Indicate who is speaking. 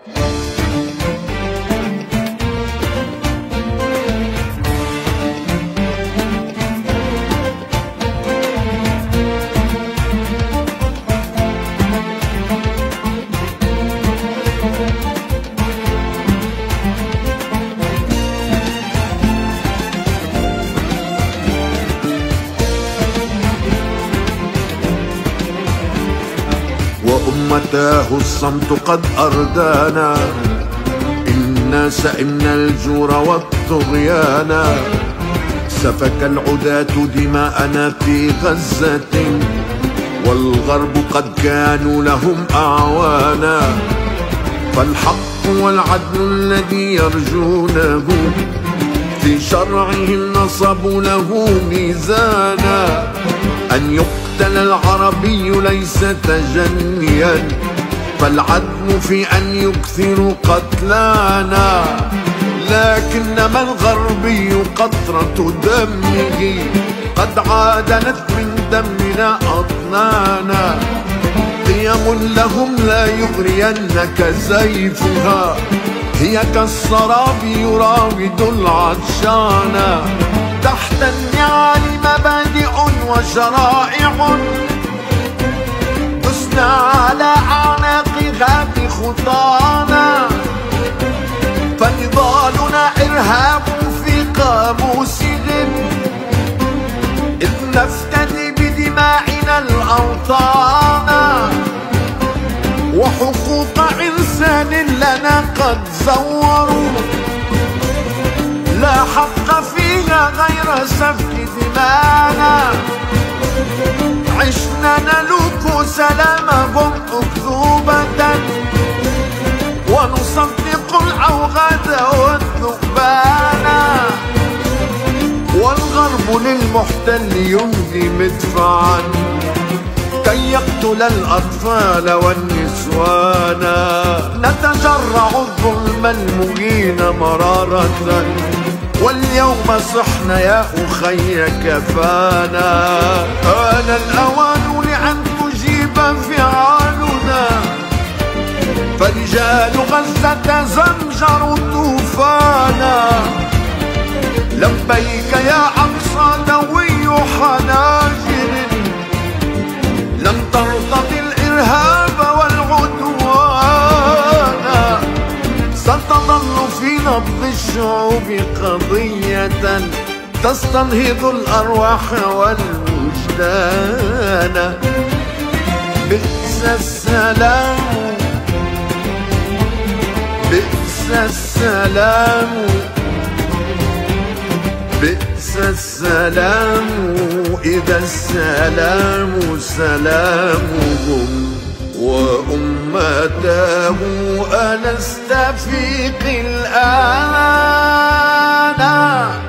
Speaker 1: وأمتاه الصمت قد أردانا، إنا سئمنا الجور والطغيانا، سفك العداة دماءنا في غزة، والغرب قد كانوا لهم أعوانا، فالحق والعدل الذي يرجونه في شرعهم نصبوا له ميزانا، أن يقتل العربي ليس تجنيا، فالعدل في أن يكثروا قتلانا، لكنما الغربي قطرة دمه قد عادلت من دمنا أطنانا، قيم لهم لا يغرينك زيفها، هي كالسراب يراود العطشانا، تحت النعال مبادئ وشرائع تسنى على أعناقها بخطانا، فنضالنا إرهاب في قاموسهم، إذ نفتدي بدماءنا الأوطان، وحقوق إنسان لنا قد زوروا، لا حق فيها غير سفك دمانا، عشنا نلوك سلامهم أكذوبة، ونصدق العوغة والذؤبانا، والغرب للمحتل يمضي مدفعا كي يقتل الأطفال والنسوان، نتجرع الظلم المهين مرارة، واليوم صحنا يا أخي كفانا، آن الأوان لأن تجيب فعالنا، فرجال غزة زمجروا طوفانا، لبيك يا أقصى دوي حناجر، لم ترتضي الإرهاب والعدوان، ستظل في نبض الشعوب قضية تستنهض الأرواح والوجدان، بئس السلام بئس السلام بئس السلام إذا السلام سلامهم، وأمته ألست فيك الآن